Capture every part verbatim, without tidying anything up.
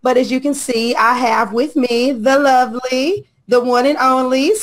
But as you can see, I have with me the lovely, the one and only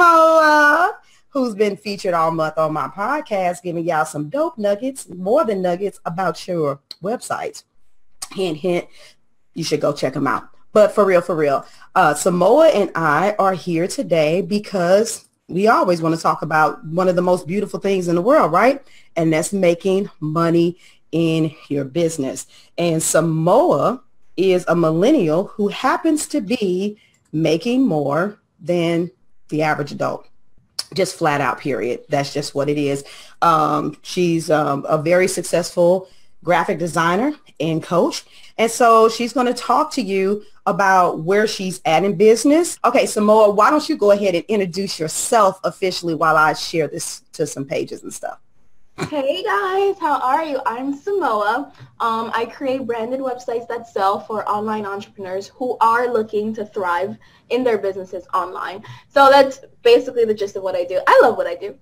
Samoa, who's been featured all month on my podcast, giving y'all some dope nuggets, more than nuggets, about your websites. Hint, hint, you should go check them out. But for real, for real, uh, Samoa and I are here today because we always want to talk about one of the most beautiful things in the world, right? And that's making money in your business. And Samoa is a millennial who happens to be making more than the average adult. Just flat out, period. That's just what it is. Um, she's um, a very successful graphic designer and coach. And so she's going to talk to you about where she's at in business. Okay, Samoa, why don't you go ahead and introduce yourself officially while I share this to some pages and stuff. Hey guys, how are you? I'm Samoa. Um, I create branded websites that sell for online entrepreneurs who are looking to thrive in their businesses online. So that's basically the gist of what I do. I love what I do.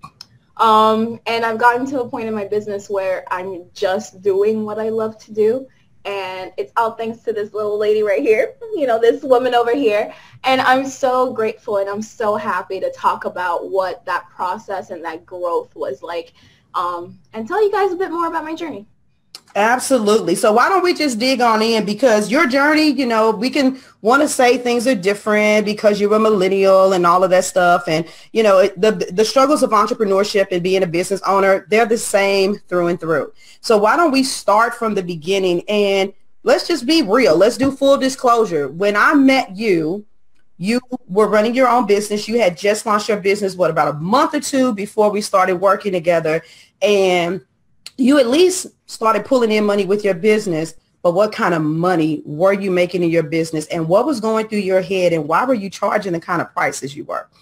Um, and I've gotten to a point in my business where I'm just doing what I love to do. And it's all thanks to this little lady right here, you know, this woman over here. And I'm so grateful and I'm so happy to talk about what that process and that growth was like. Um, and tell you guys a bit more about my journey. Absolutely. So why don't we just dig on in, because your journey, you know, we can want to say things are different because you're a millennial and all of that stuff. And, you know, it, the, the struggles of entrepreneurship and being a business owner, they're the same through and through. So why don't we start from the beginning and let's just be real. Let's do full disclosure. When I met you, you were running your own business. You had just launched your business, what, about a month or two before we started working together. And you at least started pulling in money with your business. But what kind of money were you making in your business? And what was going through your head? And why were you charging the kind of prices you were?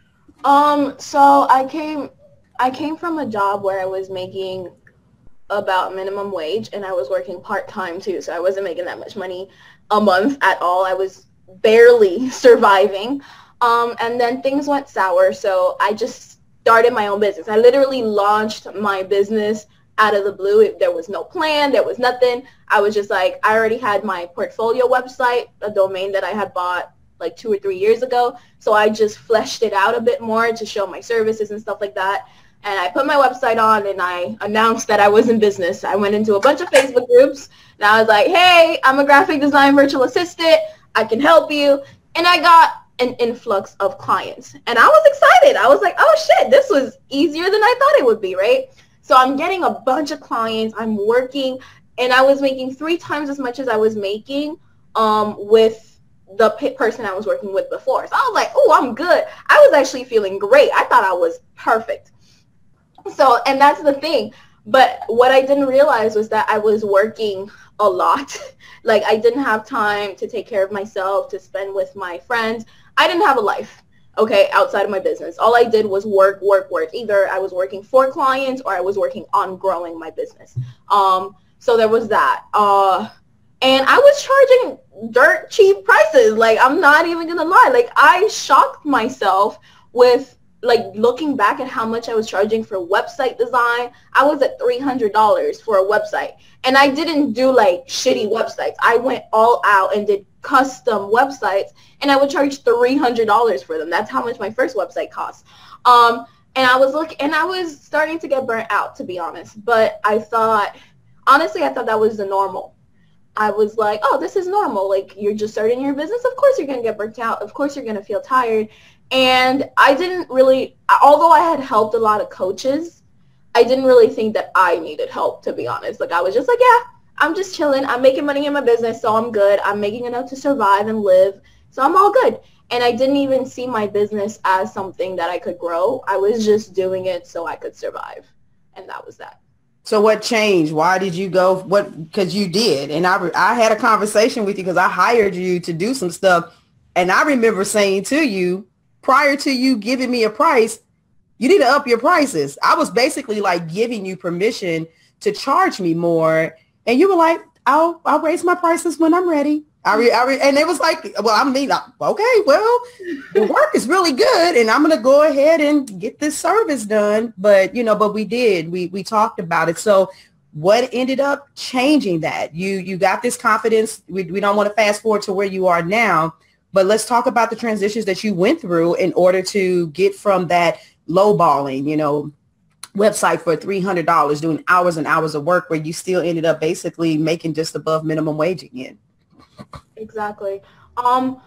Um, so I came, I came from a job where I was making about minimum wage and I was working part-time too. So I wasn't making that much money a month at all. I was barely surviving. Um, and then things went sour. So I just started my own business. I literally launched my business out of the blue. It, there was no plan. There was nothing. I was just like, I already had my portfolio website, a domain that I had bought like two or three years ago. So I just fleshed it out a bit more to show my services and stuff like that. And I put my website on and I announced that I was in business. I went into a bunch of Facebook groups and I was like, hey, I'm a graphic design virtual assistant. I can help you. And I got an influx of clients. And I was excited. I was like, oh shit, this was easier than I thought it would be, right? So I'm getting a bunch of clients. I'm working and I was making three times as much as I was making um, with the p- person I was working with before. So I was like, oh, I'm good. I was actually feeling great. I thought I was perfect. So, and that's the thing. But what I didn't realize was that I was working a lot. Like I didn't have time to take care of myself, to spend with my friends. I didn't have a life, okay, outside of my business. All I did was work, work, work. Either I was working for clients or I was working on growing my business. Um, so there was that. Uh, and I was charging dirt cheap prices. Like I'm not even going to lie. Like I shocked myself with like looking back at how much I was charging for website design. I was at three hundred dollars for a website. And I didn't do like shitty websites. I went all out and did custom websites and I would charge three hundred dollars for them. That's how much my first website cost. Um, and I was looking and I was starting to get burnt out, to be honest. But I thought, honestly, I thought that was the normal. I was like, oh, this is normal. Like you're just starting your business. Of course you're going to get burnt out. Of course you're going to feel tired. And I didn't really, although I had helped a lot of coaches, I didn't really think that I needed help, to be honest. Like I was just like, yeah, I'm just chilling. I'm making money in my business, so I'm good. I'm making enough to survive and live, so I'm all good. And I didn't even see my business as something that I could grow. I was just doing it so I could survive. And that was that. So what changed? Why did you go? What? Because you did. And I, I had a conversation with you because I hired you to do some stuff. And I remember saying to you, prior to you giving me a price, you need to up your prices. I was basically like giving you permission to charge me more. And you were like, I'll, I'll raise my prices when I'm ready. I re, I re, and it was like, well, I mean, okay, well, the work is really good and I'm going to go ahead and get this service done. But, you know, but we did, we, we talked about it. So What ended up changing that? You you got this confidence. We, we don't want to fast forward to where you are now, but let's talk about the transitions that you went through in order to get from that lowballing, you know, website for three hundred dollars, doing hours and hours of work, where you still ended up basically making just above minimum wage again. Exactly. Um,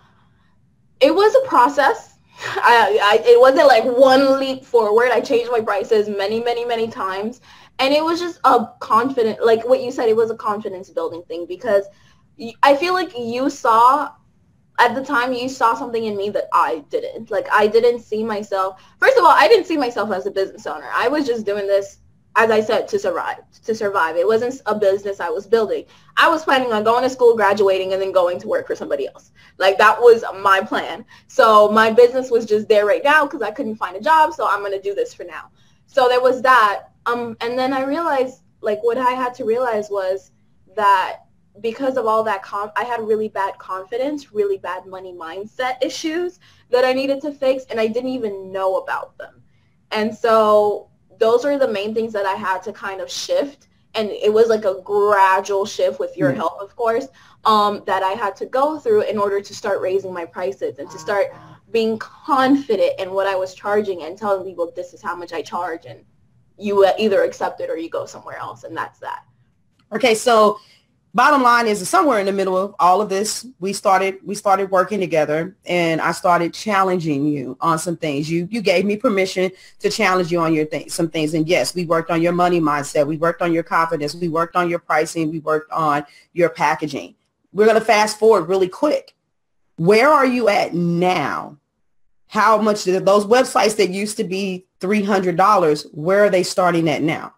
it was a process. I, I, it wasn't like one leap forward. I changed my prices many, many, many times. And it was just a confident, like what you said, it was a confidence building thing, because I feel like you saw, at the time, you saw something in me that I didn't. Like, I didn't see myself. First of all, I didn't see myself as a business owner. I was just doing this, as I said, to survive, to survive. It wasn't a business I was building. I was planning on going to school, graduating, and then going to work for somebody else. Like, that was my plan. So my business was just there right now because I couldn't find a job, so I'm going to do this for now. So there was that. Um, and then I realized, like, what I had to realize was that because of all that, com- I had really bad confidence, really bad money mindset issues that I needed to fix, and I didn't even know about them. And so those are the main things that I had to kind of shift. And it was like a gradual shift with your help, of course, um, that I had to go through in order to start raising my prices and to start being confident in what I was charging and telling people this is how much I charge, and you either accept it or you go somewhere else, and that's that. Okay, so bottom line is, somewhere in the middle of all of this, we started we started working together, and I started challenging you on some things. You you gave me permission to challenge you on your things, some things. And yes, we worked on your money mindset. We worked on your confidence. We worked on your pricing. We worked on your packaging. We're going to fast forward really quick. Where are you at now? How much did those websites that used to be three hundred dollars, where are they starting at now?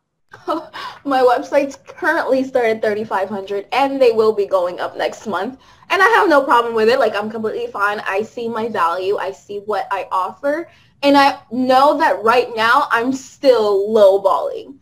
My website's currently started thirty-five hundred, and they will be going up next month. And I have no problem with it. Like, I'm completely fine. I see my value. I see what I offer. And I know that right now I'm still lowballing.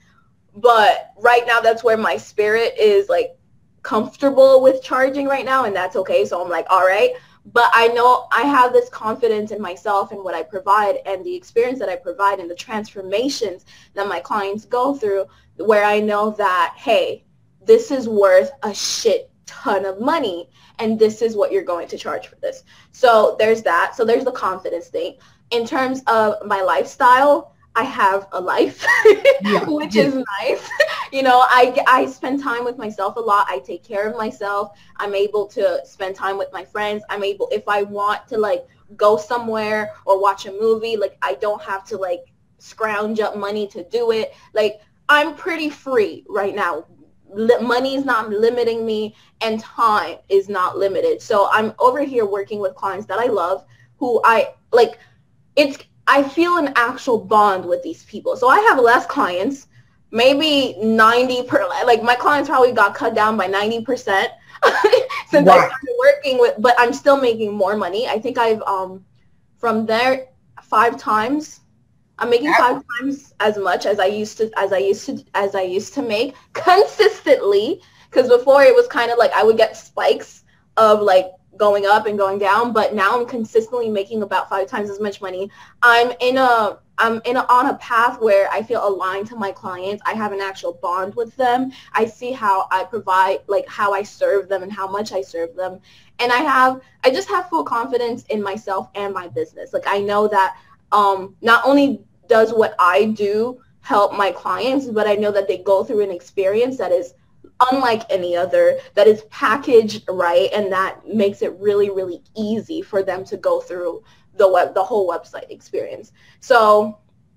But right now, that's where my spirit is, like, comfortable with charging right now, and that's okay. So I'm like, all right. But I know I have this confidence in myself and what I provide and the experience that I provide and the transformations that my clients go through, where I know that, hey, this is worth a shit ton of money, and this is what you're going to charge for this. So there's that. So there's the confidence thing. In terms of my lifestyle, I have a life, yeah. which yeah. is nice. You know, I, I spend time with myself a lot. I take care of myself. I'm able to spend time with my friends. I'm able, if I want to, like, go somewhere or watch a movie, like, I don't have to, like, scrounge up money to do it. Like, I'm pretty free right now. Money is not limiting me, and time is not limited. So I'm over here working with clients that I love, who I, like, it's, I feel an actual bond with these people. So I have less clients, maybe ninety per, like, my clients probably got cut down by ninety percent since wow. I started working with, but I'm still making more money. I think I've, um, from there, five times, I'm making five times as much as I used to, as I used to, as I used to make consistently. Because before it was kind of like I would get spikes of, like, going up and going down, but now I'm consistently making about five times as much money. I'm in a I'm in a, on a path where I feel aligned to my clients. I have an actual bond with them. I see how I provide, like, how I serve them and how much I serve them. And I have I just have full confidence in myself and my business. Like, I know that um, not only does what I do help my clients, but I know that they go through an experience that is unlike any other, that is packaged right, and that makes it really, really easy for them to go through the web, the whole website experience. So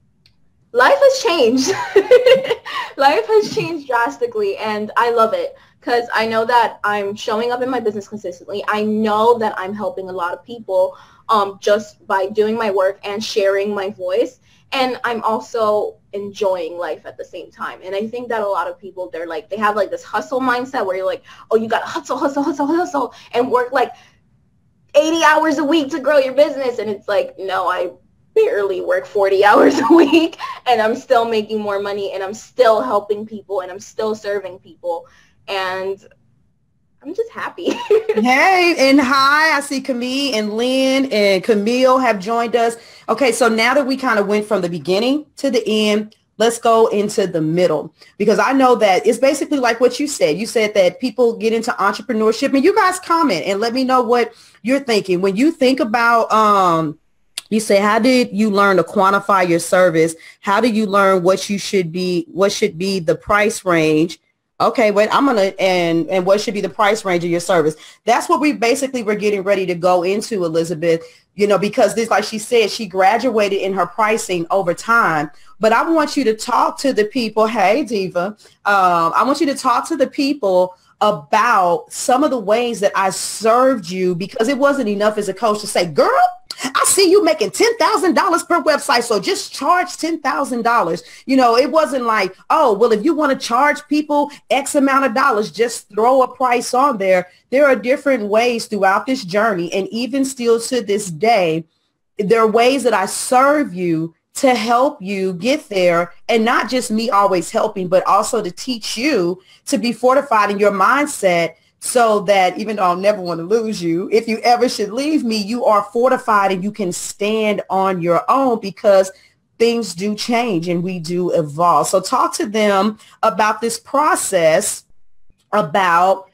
life has changed. Life has changed drastically, and I love it because I know that I'm showing up in my business consistently. I know that I'm helping a lot of people um, just by doing my work and sharing my voice. And I'm also enjoying life at the same time. And I think that a lot of people, they're like, they have like this hustle mindset where you're like, oh, you got to hustle, hustle, hustle, hustle, and work like eighty hours a week to grow your business. And it's like, no, I barely work forty hours a week, and I'm still making more money, and I'm still helping people, and I'm still serving people. And I'm just happy. Hey, and hi, I see Camille and Lynn and Camille have joined us. Okay, so now that we kind of went from the beginning to the end, let's go into the middle, because I know that it's basically like what you said. You said that people get into entrepreneurship, and you guys comment and let me know what you're thinking. When you think about, um, you say, how did you learn to quantify your service? How do you learn what you should be, what should be the price range? Okay, wait, I'm going to, and, and what should be the price range of your service? That's what we basically were getting ready to go into, Elizabeth, you know, because this, like she said, she graduated in her pricing over time. But I want you to talk to the people. Hey, Diva, um, I want you to talk to the people about some of the ways that I served you, because it wasn't enough as a coach to say, girl, I see you making ten thousand dollars per website, so just charge ten thousand dollars. You know, it wasn't like, oh, well, if you want to charge people X amount of dollars, just throw a price on there. There are different ways throughout this journey. And even still to this day, there are ways that I serve you to help you get there, and not just me always helping, but also to teach you to be fortified in your mindset, so that even though I'll never want to lose you, if you ever should leave me, you are fortified and you can stand on your own, because things do change and we do evolve. So talk to them about this process, about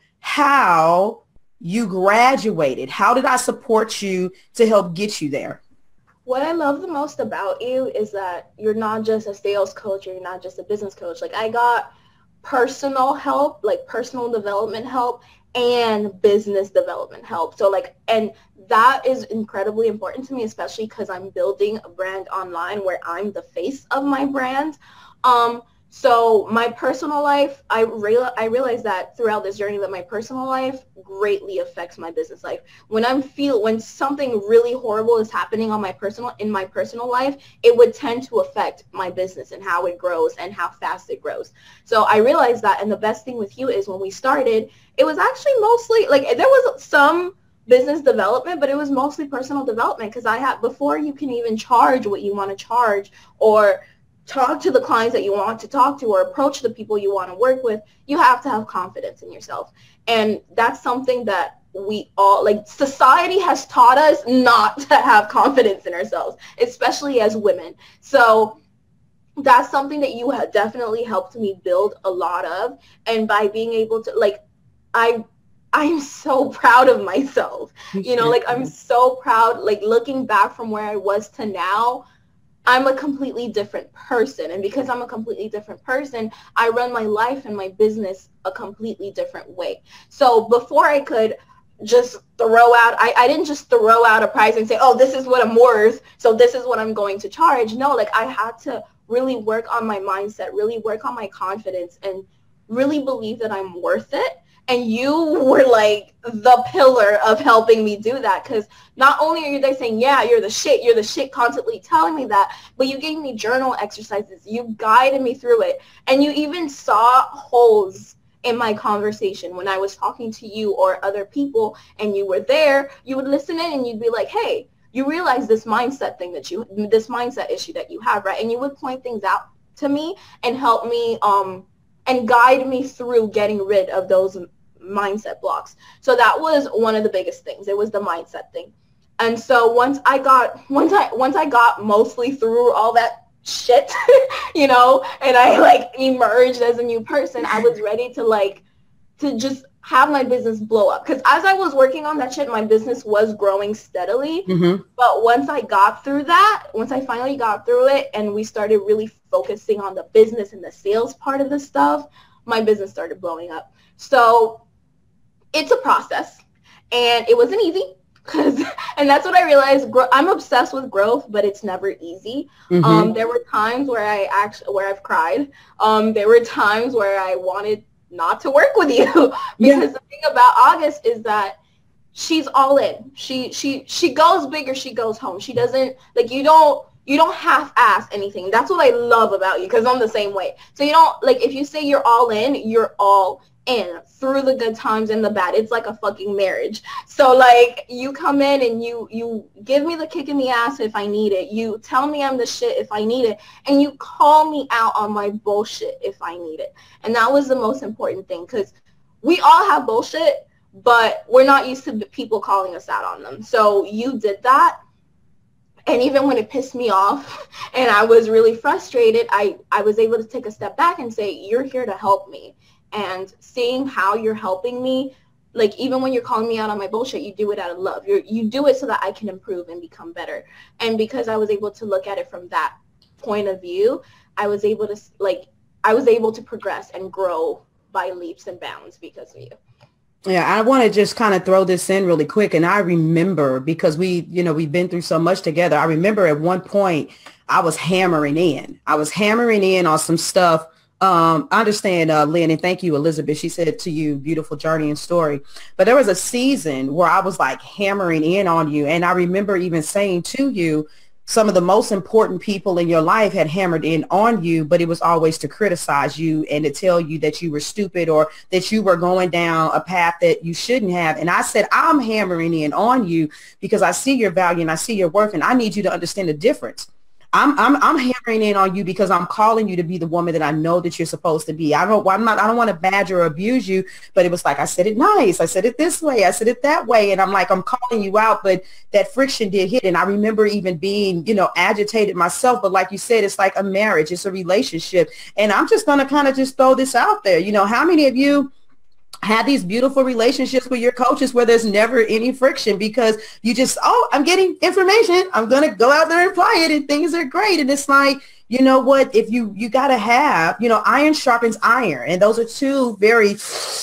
how you graduated. How did I support you to help get you there? What I love the most about you is that you're not just a sales coach, or you're not just a business coach. Like, I got personal help, like personal development help, and business development help. So like, and that is incredibly important to me, especially because I'm building a brand online where I'm the face of my brand. Um, so my personal life, I real I realized that throughout this journey, that my personal life greatly affects my business life. When I'm feel when something really horrible is happening on my personal in my personal life, it would tend to affect my business and how it grows and how fast it grows. So I realized that, and the best thing with you is when we started, it was actually mostly like, there was some business development, but it was mostly personal development, because I had, before you can even charge what you want to charge, or talk to the clients that you want to talk to, or approach the people you want to work with, you have to have confidence in yourself. And that's something that we all, like, society has taught us not to have confidence in ourselves, especially as women. So that's something that you have definitely helped me build a lot of. And by being able to, like, I I'm so proud of myself. You know, like, I'm so proud, like, looking back from where I was to now, I'm a completely different person. And because I'm a completely different person, I run my life and my business a completely different way. So before I could just throw out, I, I didn't just throw out a price and say, oh, this is what I'm worth, so this is what I'm going to charge. No, like, I had to really work on my mindset, really work on my confidence, and really believe that I'm worth it. And you were like the pillar of helping me do that, because not only are you there saying, yeah, you're the shit, you're the shit, constantly telling me that, but you gave me journal exercises, you guided me through it, and you even saw holes in my conversation when I was talking to you or other people, and you were there, you would listen in and you'd be like, hey, you realize this mindset thing that you, this mindset issue that you have, right? And you would point things out to me and help me, um, and guide me through getting rid of those mindset blocks. So that was one of the biggest things. It was the mindset thing. And so once I got, once I, once I got mostly through all that shit, you know, and I like emerged as a new person, I was ready to like, to just have my business blow up. Because as I was working on that shit, my business was growing steadily. Mm-hmm. But once I got through that, once I finally got through it and we started really focusing on the business and the sales part of the stuff, my business started blowing up. So it's a process, and it wasn't easy. Cause, and that's what I realized. Gro- I'm obsessed with growth, but it's never easy. Mm-hmm. Um, there were times where I actually, where I've cried. Um, there were times where I wanted not to work with you, because yeah. The thing about August is that she's all in. She she she goes big or she goes home. She doesn't, like, you don't you don't half-ass anything. That's what I love about you, because I'm the same way. So you don't, like, if you say you're all in, you're all in through the good times and the bad. It's like a fucking marriage. So like, you come in and you you give me the kick in the ass if I need it. You tell me I'm the shit if I need it, and you call me out on my bullshit if I need it. And that was the most important thing, because we all have bullshit, but we're not used to people calling us out on them. So you did that, And even when it pissed me off and I was really frustrated, I, I was able to take a step back and say, you're here to help me. And seeing how you're helping me, like even when you're calling me out on my bullshit, you do it out of love. You you do it so that I can improve and become better. And because I was able to look at it from that point of view, I was able to like I was able to progress and grow by leaps and bounds because of you. Yeah, I want to just kind of throw this in really quick. And I remember, because we, you know, we've been through so much together. I remember at one point I was hammering in. I was hammering in on some stuff. Um, I understand, uh, Lynn, and thank you, Elizabeth. She said to you, beautiful journey and story. But there was a season where I was like hammering in on you. And I remember even saying to you, some of the most important people in your life had hammered in on you, but it was always to criticize you and to tell you that you were stupid or that you were going down a path that you shouldn't have. And I said, I'm hammering in on you because I see your value and I see your worth, and I need you to understand the difference. I'm, I'm, I'm hammering in on you because I'm calling you to be the woman that I know that you're supposed to be. I don't, I'm not, I don't want to badger or abuse you, but it was like, I said it nice. I said it this way. I said it that way. And I'm like, I'm calling you out, but that friction did hit. And I remember even being, you know, agitated myself. But like you said, it's like a marriage. It's a relationship. And I'm just going to kind of just throw this out there. You know, how many of you have these beautiful relationships with your coaches where there's never any friction because you just, oh, I'm getting information. I'm going to go out there and apply it and things are great. And it's like, you know what, if you, you got to have, you know, iron sharpens iron. And those are two very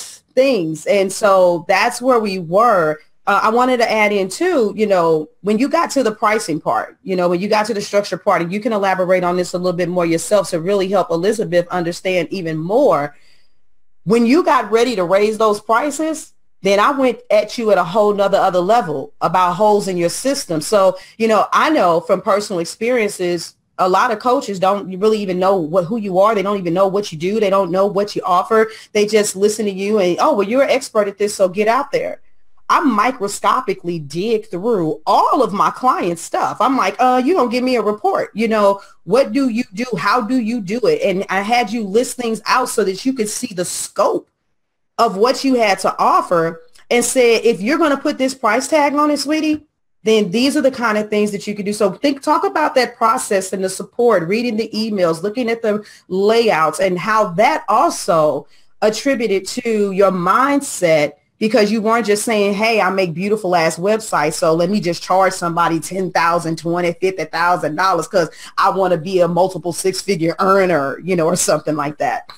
things. And so that's where we were. Uh, I wanted to add in too, you know, when you got to the pricing part, you know, when you got to the structure part, and you can elaborate on this a little bit more yourself to really help Elizabeth understand even more. When you got ready to raise those prices, then I went at you at a whole nother other level about holes in your system. So, you know, I know from personal experiences, a lot of coaches don't really even know what who you are. They don't even know what you do. They don't know what you offer. They just listen to you and, oh, well, you're an expert at this, so get out there. I microscopically dig through all of my clients' stuff. I'm like, uh, you don't give me a report. You know, what do you do? How do you do it? And I had you list things out so that you could see the scope of what you had to offer and said, if you're going to put this price tag on it, sweetie, then these are the kind of things that you can do. So think, talk about that process and the support, reading the emails, looking at the layouts, and how that also attributed to your mindset. Because you weren't just saying, hey, I make beautiful ass websites, so let me just charge somebody ten thousand dollars, twenty thousand dollars, fifty thousand dollars because I want to be a multiple six-figure earner, you know, or something like that.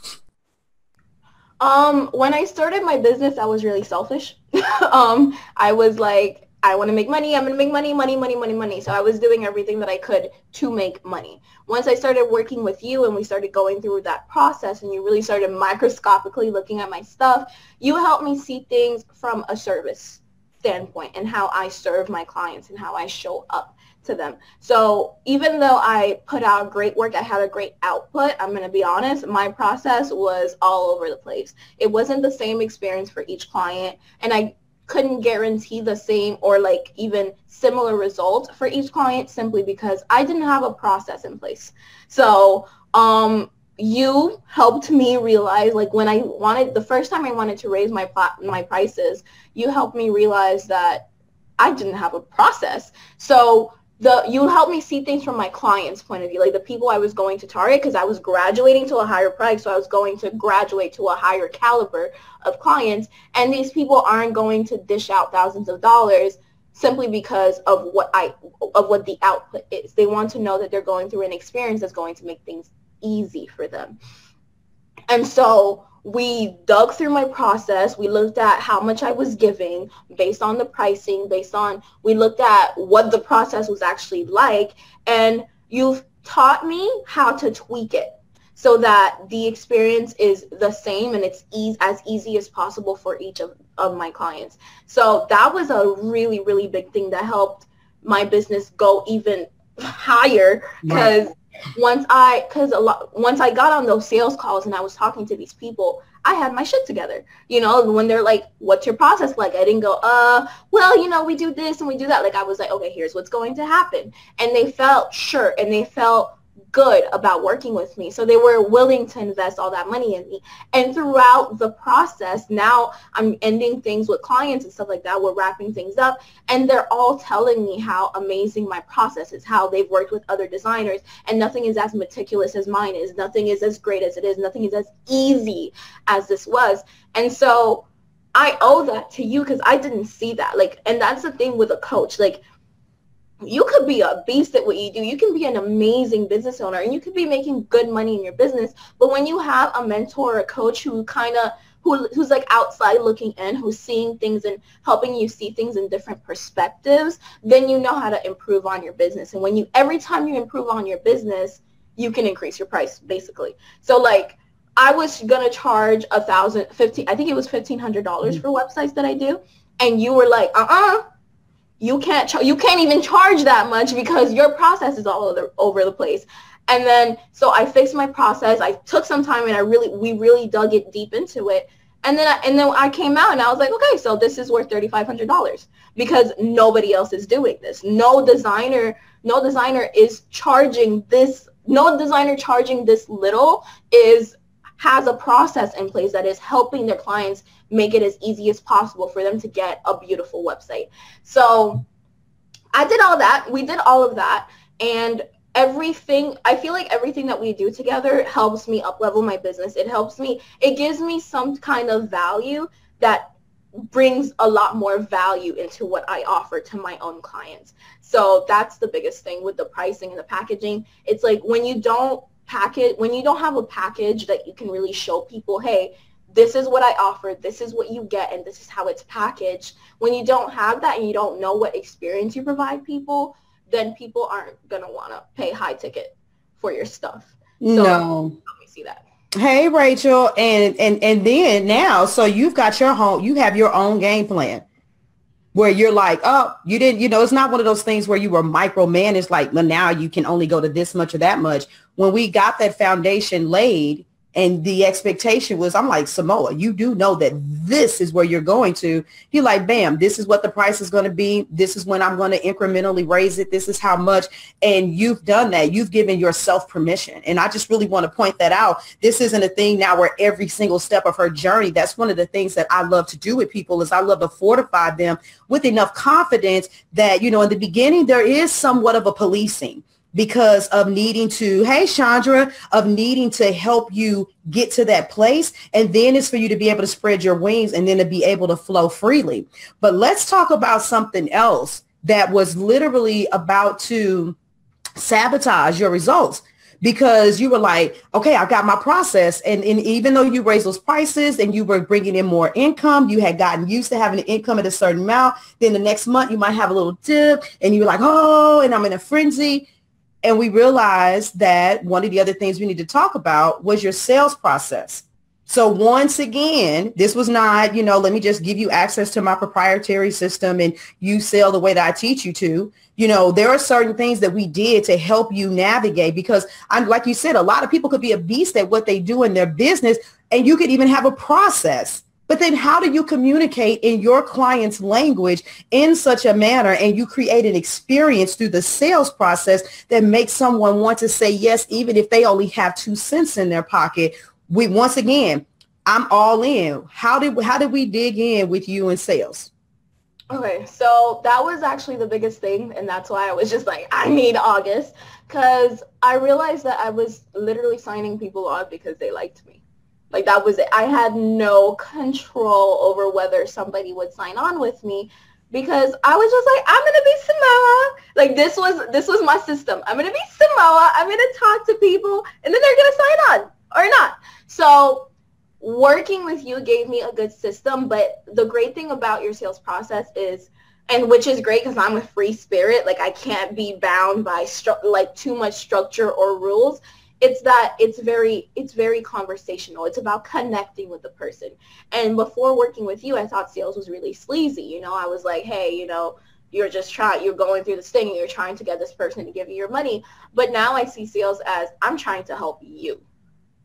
Um, when I started my business, I was really selfish. um, I was like, I want to make money. I'm going to make money, money, money, money, money. So I was doing everything that I could to make money. Once I started working with you and we started going through that process and you really started microscopically looking at my stuff, you helped me see things from a service standpoint and how I serve my clients and how I show up to them. So even though I put out great work, I had a great output, I'm going to be honest, my process was all over the place. It wasn't the same experience for each client, and I couldn't guarantee the same or like even similar results for each client simply because I didn't have a process in place. So um, you helped me realize, like when I wanted, the first time I wanted to raise my my prices, you helped me realize that I didn't have a process. So the you helped me see things from my client's point of view, like the people I was going to target, because I was graduating to a higher price, so I was going to graduate to a higher caliber of clients, and these people aren't going to dish out thousands of dollars simply because of what I of what the output is. They want to know that they're going through an experience that's going to make things easy for them. And so we dug through my process. We looked at how much I was giving based on the pricing, based on, we looked at what the process was actually like, and you've taught me how to tweak it so that the experience is the same and it's easy, as easy as possible for each of, of my clients. So that was a really, really big thing that helped my business go even higher, because right. Once I, because a lot, once I got on those sales calls and I was talking to these people, I had my shit together. You know, when they're like, what's your process like? I didn't go, uh, well, you know, we do this and we do that. Like, I was like, okay, here's what's going to happen. And they felt sure, and they felt good about working with me. So they were willing to invest all that money in me. And throughout the process, now I'm ending things with clients and stuff like that. We're wrapping things up, and they're all telling me how amazing my process is, how they've worked with other designers, and nothing is as meticulous as mine is. Nothing is as great as it is. Nothing is as easy as this was. And so I owe that to you because I didn't see that. Like, and that's the thing with a coach. Like, you could be a beast at what you do. You can be an amazing business owner, and you could be making good money in your business. But when you have a mentor or a coach who kind of, who, who's like outside looking in, who's seeing things and helping you see things in different perspectives, then you know how to improve on your business. And when you, every time you improve on your business, you can increase your price, basically. So like, I was going to charge a thousand, fifteen, I think it was fifteen hundred dollars mm-hmm. for websites that I do. And you were like, uh-uh. You can't ch- you can't even charge that much because your process is all over, over the place. And then so I fixed my process. I took some time and I really we really dug it deep into it. And then I, and then I came out and I was like, okay, so this is worth thirty-five hundred dollars because nobody else is doing this. No designer, no designer is charging this. No designer charging this little is has a process in place that is helping their clients make it as easy as possible for them to get a beautiful website. So I did all that. We did all of that. And everything, I feel like everything that we do together helps me up level my business. It helps me, it gives me some kind of value that brings a lot more value into what I offer to my own clients. So that's the biggest thing with the pricing and the packaging. It's like when you don't package, when you don't have a package that you can really show people, hey, this is what I offer, this is what you get, and this is how it's packaged. When you don't have that and you don't know what experience you provide people, then people aren't going to want to pay high ticket for your stuff. So no. Let me see that. Hey, Rachel. And, and, and then now, so you've got your home, you have your own game plan where you're like, oh, you didn't, you know, it's not one of those things where you were micromanaged, like, well, now you can only go to this much or that much. When we got that foundation laid, and the expectation was, I'm like, Samoa, you do know that this is where you're going to. You're like, bam, this is what the price is going to be. This is when I'm going to incrementally raise it. This is how much. And you've done that. You've given yourself permission. And I just really want to point that out. This isn't a thing now where every single step of her journey, that's one of the things that I love to do with people is I love to fortify them with enough confidence that, you know, in the beginning, there is somewhat of a policing. Because of needing to, hey, Chandra, of needing to help you get to that place. And then it's for you to be able to spread your wings and then to be able to flow freely. But let's talk about something else that was literally about to sabotage your results. Because you were like, okay, I got my process. And, and even though you raised those prices and you were bringing in more income, you had gotten used to having an income at a certain amount. Then the next month you might have a little dip and you were like, oh, and I'm in a frenzy. And we realized that one of the other things we need to talk about was your sales process. So once again, this was not, you know, let me just give you access to my proprietary system and you sell the way that I teach you to. You know, there are certain things that we did to help you navigate because, I'm, like you said, a lot of people could be a beast at what they do in their business, and you could even have a process. But then how do you communicate in your client's language in such a manner and you create an experience through the sales process that makes someone want to say yes, even if they only have two cents in their pocket? We, once again, I'm all in. How did, how did we dig in with you in sales? Okay, so that was actually the biggest thing. And that's why I was just like, I need August, because I realized that I was literally signing people on because they liked me. Like, that was it. I had no control over whether somebody would sign on with me because I was just like, I'm going to be Samoa. Like, this was this was my system. I'm going to be Samoa. I'm going to talk to people, and then they're going to sign on or not. So working with you gave me a good system. But the great thing about your sales process is, and which is great because I'm a free spirit, like I can't be bound by stru- like too much structure or rules. It's that it's very, it's very conversational. It's about connecting with the person. And before working with you, I thought sales was really sleazy. You know, I was like, hey, you know, you're just trying, you're going through this thing and you're trying to get this person to give you your money. But now I see sales as I'm trying to help you.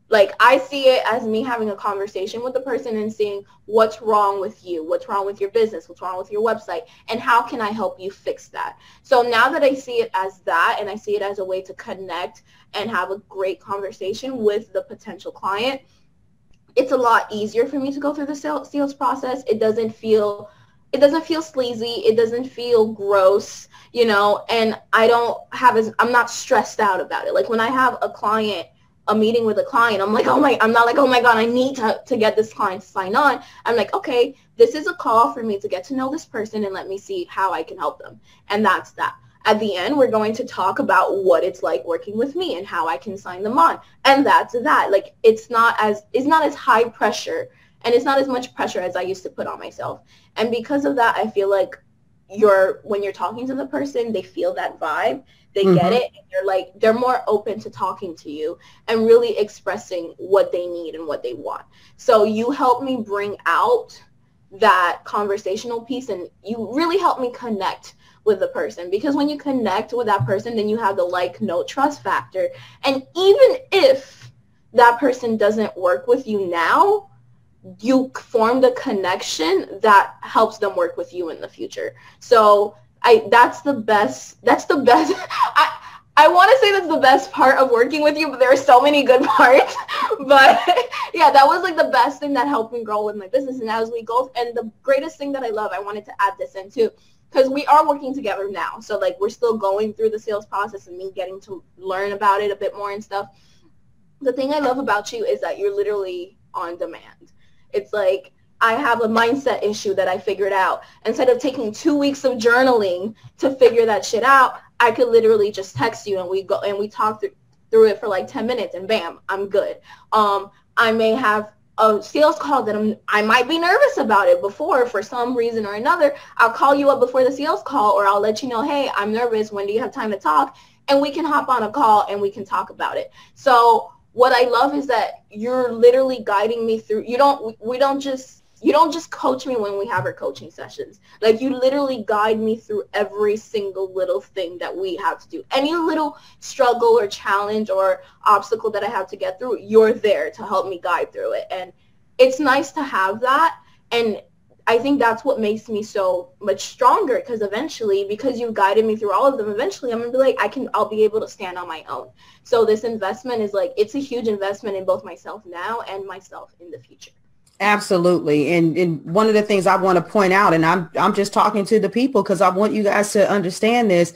Like, I see it as me having a conversation with the person and seeing what's wrong with you, what's wrong with your business, what's wrong with your website, and how can I help you fix that. So now that I see it as that, and I see it as a way to connect and have a great conversation with the potential client, it's a lot easier for me to go through the sales sales process. It doesn't feel it doesn't feel sleazy. It doesn't feel gross, you know, and I don't have as I'm not stressed out about it. Like, when I have a client a meeting with a client, I'm like, oh my, I'm not like, oh my God, I need to, to get this client to sign on. I'm like, okay, this is a call for me to get to know this person and let me see how I can help them. And that's that. At the end, we're going to talk about what it's like working with me and how I can sign them on. And that's that. Like, it's not as, it's not as high pressure, and it's not as much pressure as I used to put on myself. And because of that, I feel like you're, when you're talking to the person, they feel that vibe. They mm-hmm. get it, and they're like, they're more open to talking to you and really expressing what they need and what they want. So you help me bring out that conversational piece, and you really help me connect with the person, because when you connect with that person, then you have the like, no, trust factor. And even if that person doesn't work with you now, you formed a connection that helps them work with you in the future. So I, that's the best, that's the best, I, I want to say that's the best part of working with you, but there are so many good parts. But yeah, that was like the best thing that helped me grow with my business. And as we go, and the greatest thing that I love, I wanted to add this in too, because we are working together now. So like, we're still going through the sales process and me getting to learn about it a bit more and stuff. The thing I love about you is that you're literally on demand. It's like, I have a mindset issue that I figured out. Instead of taking two weeks of journaling to figure that shit out, I could literally just text you and we go and we talk through, through it for like ten minutes and bam, I'm good. Um, I may have a sales call that I'm, I might be nervous about it before for some reason or another. I'll call you up before the sales call, or I'll let you know, hey, I'm nervous. When do you have time to talk? And we can hop on a call and we can talk about it. So what I love is that you're literally guiding me through. You don't, we don't just, you don't just coach me when we have our coaching sessions. Like, you literally guide me through every single little thing that we have to do. Any little struggle or challenge or obstacle that I have to get through, you're there to help me guide through it. And it's nice to have that. And I think that's what makes me so much stronger, because eventually, because you've guided me through all of them, eventually I'm going to be like, I can, I'll be able to stand on my own. So this investment is like, it's a huge investment in both myself now and myself in the future. Absolutely. And, and one of the things I want to point out, and I'm, I'm just talking to the people because I want you guys to understand this.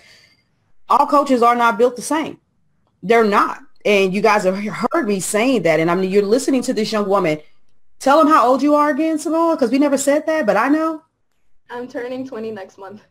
All coaches are not built the same. They're not. And you guys have heard me saying that. And I mean, you're listening to this young woman. Tell them how old you are again, Simone, because we never said that, but I know. I'm turning twenty next month.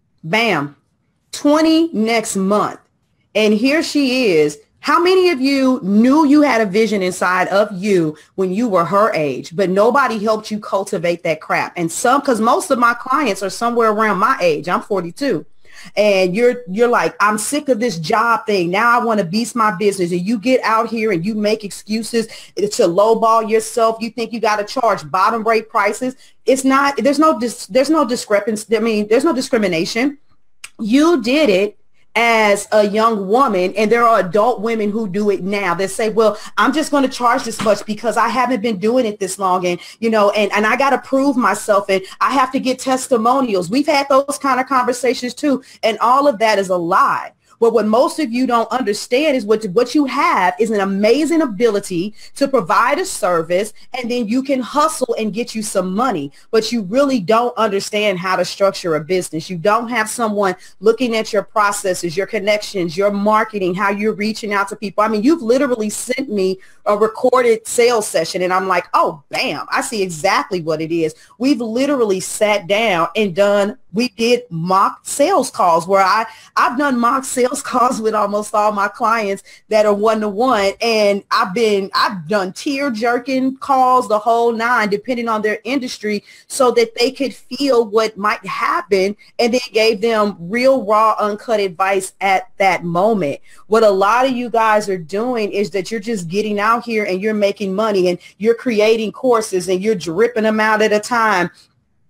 Bam. twenty next month. And here she is. How many of you knew you had a vision inside of you when you were her age, but nobody helped you cultivate that crap? And some, because most of my clients are somewhere around my age. I'm forty-two. And you're you're like, I'm sick of this job thing. Now I want to beast my business. And you get out here and you make excuses to lowball yourself. You think you got to charge bottom rate prices. It's not, there's no, dis, there's no discrepancy. I mean, there's no discrimination. You did it as a young woman, and there are adult women who do it now that say, well, I'm just going to charge this much because I haven't been doing it this long, and you know, and, and I got to prove myself, and I have to get testimonials. We've had those kind of conversations too, and all of that is a lie. But what most of you don't understand is what, what you have is an amazing ability to provide a service, and then you can hustle and get you some money. But you really don't understand how to structure a business. You don't have someone looking at your processes, your connections, your marketing, how you're reaching out to people. I mean, you've literally sent me a recorded sales session, and I'm like, oh, bam, I see exactly what it is. We've literally sat down and done, we did mock sales calls where I, I've done mock sales calls with almost all my clients that are one-to-one. And I've been, I've done tear jerking calls, the whole nine, depending on their industry, so that they could feel what might happen, and then gave them real, raw, uncut advice at that moment. What a lot of you guys are doing is that you're just getting out here and you're making money, and you're creating courses and you're dripping them out at a time.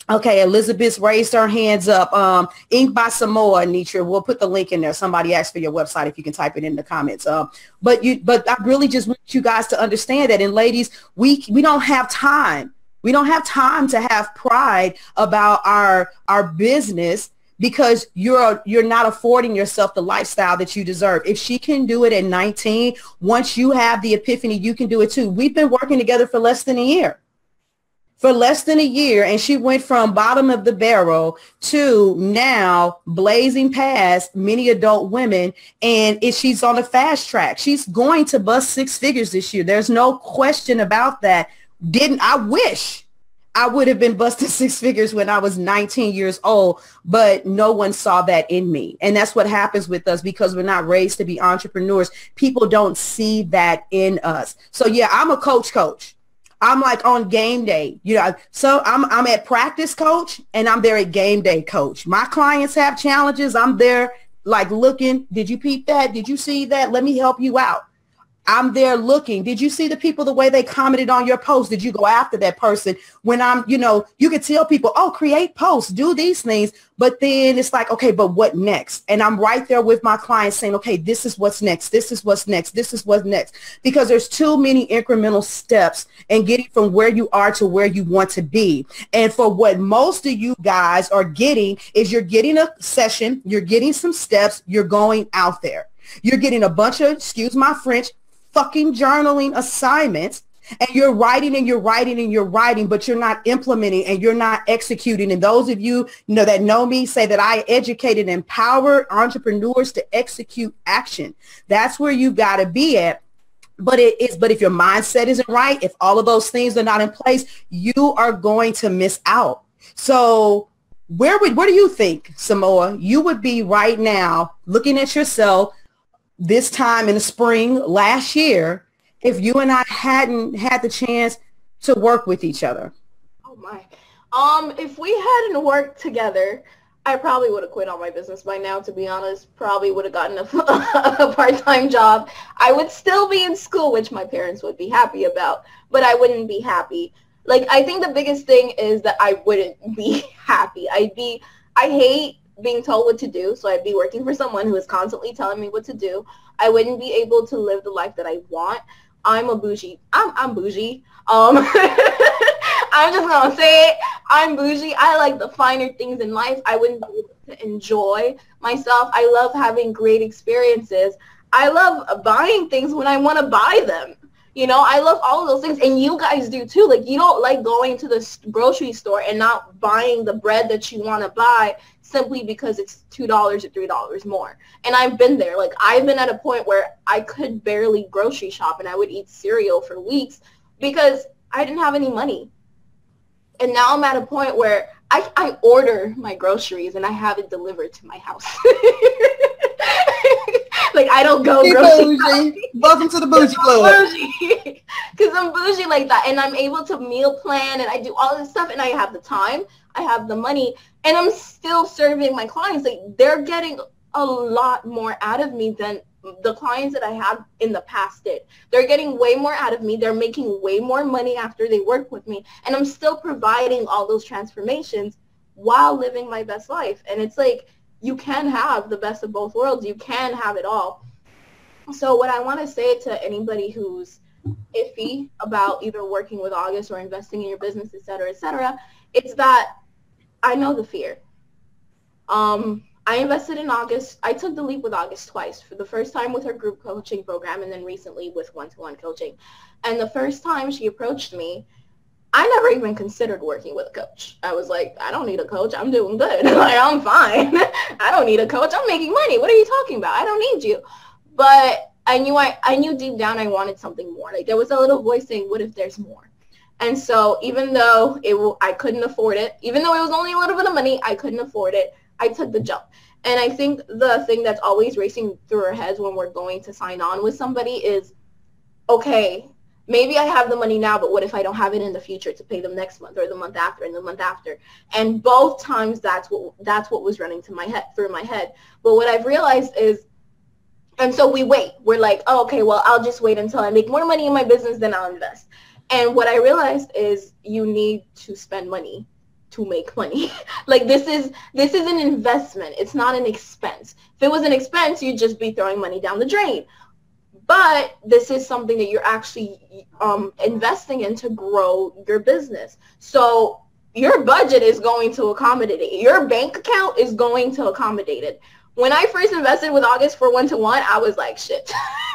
Okay, Elizabeth's raised her hands up. Um, Ink by Samoa, Nitra. We'll put the link in there. Somebody asked for your website if you can type it in the comments. Um, but you, but I really just want you guys to understand that. And ladies, we we don't have time. We don't have time to have pride about our our business because you're you're not affording yourself the lifestyle that you deserve. If she can do it at nineteen, once you have the epiphany, you can do it too. We've been working together for less than a year. For less than a year, and she went from bottom of the barrel to now blazing past many adult women, and if she's on a fast track. She's going to bust six figures this year. There's no question about that. Didn't I wish I would have been busting six figures when I was nineteen years old, but no one saw that in me. And that's what happens with us because we're not raised to be entrepreneurs. People don't see that in us. So yeah, I'm a coach coach. I'm like on game day, you know, so I'm, I'm at practice coach and I'm there at game day coach. My clients have challenges. I'm there like looking, did you peep that? Did you see that? Let me help you out. I'm there looking. Did you see the people, the way they commented on your post? Did you go after that person? When I'm, you know, you could tell people, oh, create posts, do these things. But then it's like, okay, but what next? And I'm right there with my clients saying, okay, this is what's next. This is what's next. This is what's next. Because there's too many incremental steps in getting from where you are to where you want to be. And for what most of you guys are getting is you're getting a session, you're getting some steps, you're going out there. You're getting a bunch of, excuse my French, fucking journaling assignments, and you're writing and you're writing and you're writing, but you're not implementing and you're not executing. And those of you, you know that know me say that I educate and empower entrepreneurs to execute action. That's where you got to be at. But it is, but if your mindset isn't right, if all of those things are not in place, you are going to miss out. So where would, where do you think, Samoa, you would be right now looking at yourself this time in the spring last year if you and I hadn't had the chance to work with each other? Oh my. Um, if we hadn't worked together, I probably would have quit on my business by now, to be honest. Probably would have gotten a, a part-time job. I would still be in school, which my parents would be happy about, but I wouldn't be happy. Like, I think the biggest thing is that I wouldn't be happy. I'd be, I hate being told what to do, so I'd be working for someone who is constantly telling me what to do. I wouldn't be able to live the life that I want. I'm a bougie. I'm, I'm bougie. Um, I'm just gonna say it. I'm bougie. I like the finer things in life. I wouldn't be able to enjoy myself. I love having great experiences. I love buying things when I want to buy them. You know, I love all of those things, and you guys do too. Like, you don't like going to the grocery store and not buying the bread that you want to buy simply because it's two dollars or three dollars more. And I've been there. Like, I've been at a point where I could barely grocery shop, and I would eat cereal for weeks because I didn't have any money. And now I'm at a point where I, I order my groceries, and I have it delivered to my house. Like, I don't go grocery shopping. Welcome to the bougie club. Because I'm bougie like that, and I'm able to meal plan, and I do all this stuff, and I have the time, I have the money, and I'm still serving my clients. Like, they're getting a lot more out of me than the clients that I had in the past did. They're getting way more out of me. They're making way more money after they work with me, and I'm still providing all those transformations while living my best life. And it's like, you can have the best of both worlds. You can have it all. So what I want to say to anybody who's iffy about either working with August or investing in your business, et cetera, et cetera, it's that I know the fear. Um, I invested in August. I took the leap with August twice. For the first time with her group coaching program, and then recently with one-to-one coaching. And the first time she approached me, I never even considered working with a coach. I was like, I don't need a coach. I'm doing good. Like, I'm fine. I don't need a coach. I'm making money. What are you talking about? I don't need you. But I knew I, I knew deep down I wanted something more. Like, there was a little voice saying, what if there's more? And so even though it will, I couldn't afford it, even though it was only a little bit of money, I couldn't afford it. I took the jump. And I think the thing that's always racing through our heads when we're going to sign on with somebody is, okay, maybe I have the money now, but what if I don't have it in the future to pay them next month or the month after and the month after? And both times that's what that's what was running to my head through my head. But what I've realized is, and so we wait. We're like, oh, okay, well, I'll just wait until I make more money in my business, then I'll invest. And what I realized is you need to spend money to make money. Like this is this is an investment. It's not an expense. If it was an expense, you'd just be throwing money down the drain. But this is something that you're actually um, investing in to grow your business. So your budget is going to accommodate it. Your bank account is going to accommodate it. When I first invested with August for one-to-one, I was like, shit.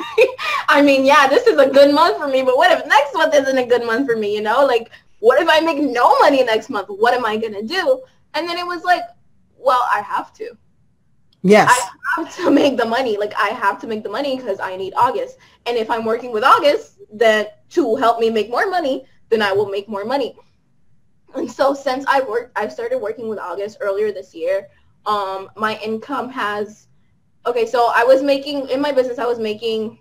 I mean, yeah, this is a good month for me, but what if next month isn't a good month for me, you know? Like, what if I make no money next month? What am I going to do? And then it was like, well, I have to. Yes. I have to make the money. Like, I have to make the money because I need August. And if I'm working with August, then to help me make more money, then I will make more money. And so since I've worked, I've started working with August earlier this year, um, my income has, okay, so I was making, in my business, I was making,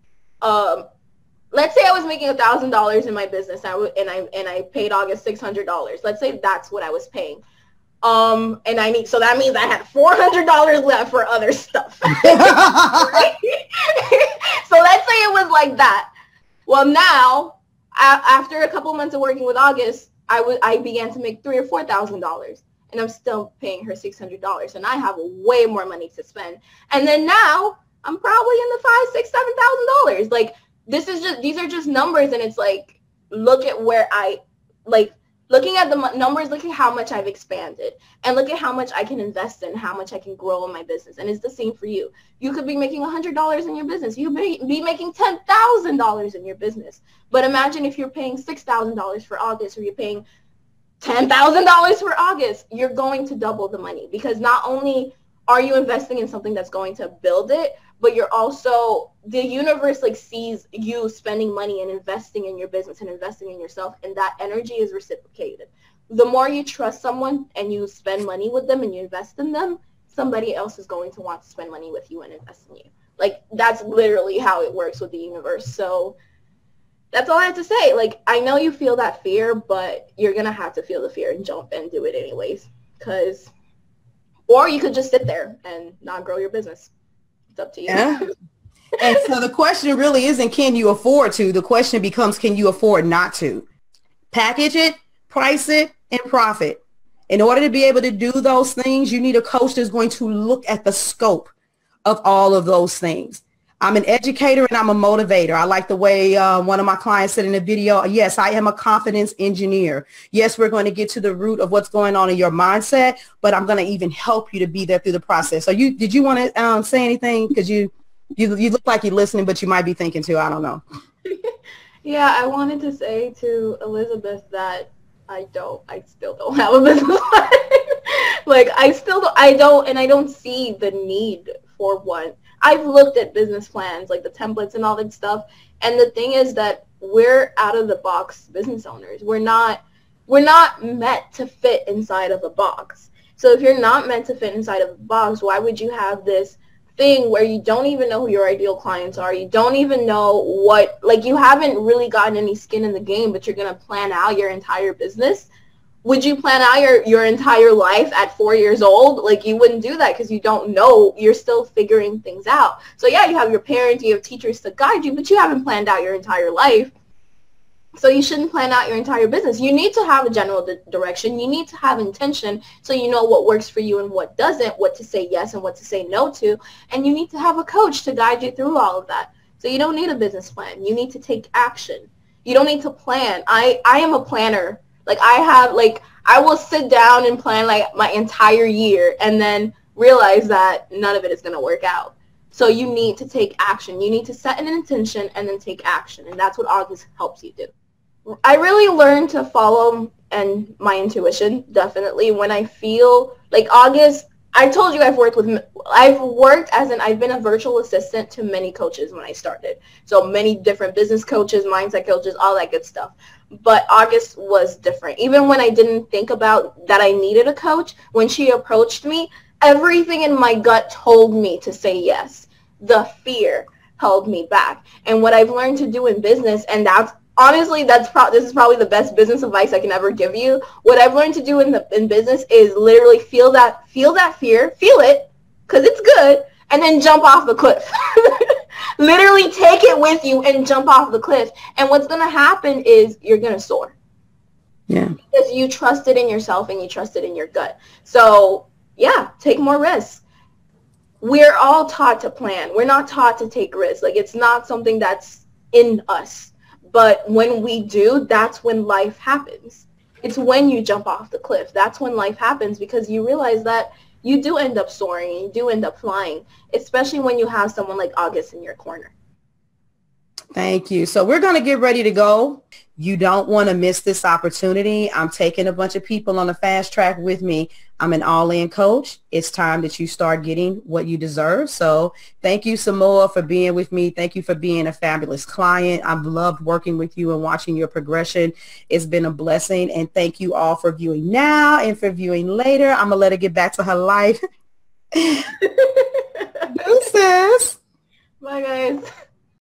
um, let's say I was making one thousand dollars in my business and I, w- and I, and I paid August six hundred dollars. Let's say that's what I was paying. Um, and I need, so that means I had four hundred dollars left for other stuff. Right? So let's say it was like that. Well, now, a- after a couple months of working with August, I would I began to make three or four thousand dollars, and I'm still paying her six hundred dollars, and I have way more money to spend. And then now I'm probably in the five, six, seven thousand dollars. Like this is just these are just numbers, and it's like look at where I like looking at the m- numbers, look at how much I've expanded, and look at how much I can invest in, how much I can grow in my business. And it's the same for you. You could be making one hundred dollars in your business. You could be, be making ten thousand dollars in your business. But imagine if you're paying six thousand dollars for August or you're paying ten thousand dollars for August. You're going to double the money because not only are you investing in something that's going to build it, but you're also, the universe like sees you spending money and investing in your business and investing in yourself, and that energy is reciprocated. The more you trust someone and you spend money with them and you invest in them, somebody else is going to want to spend money with you and invest in you. Like that's literally how it works with the universe. So that's all I have to say. Like, I know you feel that fear, but you're going to have to feel the fear and jump and do it anyways. Because, or you could just sit there and not grow your business. It's up to you. Yeah. And so the question really isn't can you afford to? The question becomes can you afford not to? Package it, price it, and profit. In order to be able to do those things, you need a coach that's going to look at the scope of all of those things. I'm an educator and I'm a motivator. I like the way uh, one of my clients said in a video, yes, I am a confidence engineer. Yes, we're going to get to the root of what's going on in your mindset, but I'm going to even help you to be there through the process. So you, did you want to um, say anything? Because you, you, you look like you're listening, but you might be thinking too. I don't know. Yeah, I wanted to say to Elizabeth that I don't, I still don't have a business plan. Like I still don't, I don't, and I don't see the need for one. I've looked at business plans, like the templates and all that stuff. And the thing is that we're out of the box business owners. We're not, we're not meant to fit inside of a box. So if you're not meant to fit inside of a box, why would you have this thing where you don't even know who your ideal clients are? You don't even know what, like you haven't really gotten any skin in the game, but you're going to plan out your entire business. Would you plan out your, your entire life at four years old? Like you wouldn't do that because you don't know. You're still figuring things out. So yeah, you have your parents, you have teachers to guide you, but you haven't planned out your entire life. So you shouldn't plan out your entire business. You need to have a general di- direction. You need to have intention so you know what works for you and what doesn't, what to say yes and what to say no to. And you need to have a coach to guide you through all of that. So you don't need a business plan. You need to take action. You don't need to plan. I, I am a planner. Like I have, like, I will sit down and plan like my entire year and then realize that none of it is going to work out. So you need to take action. You need to set an intention and then take action. And that's what August helps you do. I really learned to follow and my intuition, definitely, when I feel like August, I told you I've worked with, I've worked as an, I've been a virtual assistant to many coaches when I started. So many different business coaches, mindset coaches, all that good stuff. But August was different. Even when I didn't think about that I needed a coach, when she approached me, everything in my gut told me to say yes. The fear held me back. And what I've learned to do in business, and that's honestly, that's pro- this is probably the best business advice I can ever give you. What I've learned to do in the in business is literally feel that feel that fear, feel it, because it's good, and then jump off the cliff. Literally take it with you and jump off the cliff. And what's going to happen is you're going to soar. Yeah. Because you trusted in yourself and you trusted in your gut. So yeah, take more risks. We're all taught to plan. We're not taught to take risks. Like, it's not something that's in us. But when we do, that's when life happens. It's when you jump off the cliff. That's when life happens, because you realize that you do end up soaring and you do end up flying, especially when you have someone like August in your corner. Thank you. So we're going to get ready to go. You don't want to miss this opportunity. I'm taking a bunch of people on the fast track with me. I'm an all-in coach. It's time that you start getting what you deserve. So thank you, Samoa, for being with me. Thank you for being a fabulous client. I've loved working with you and watching your progression. It's been a blessing. And thank you all for viewing now and for viewing later. I'm going to let her get back to her life.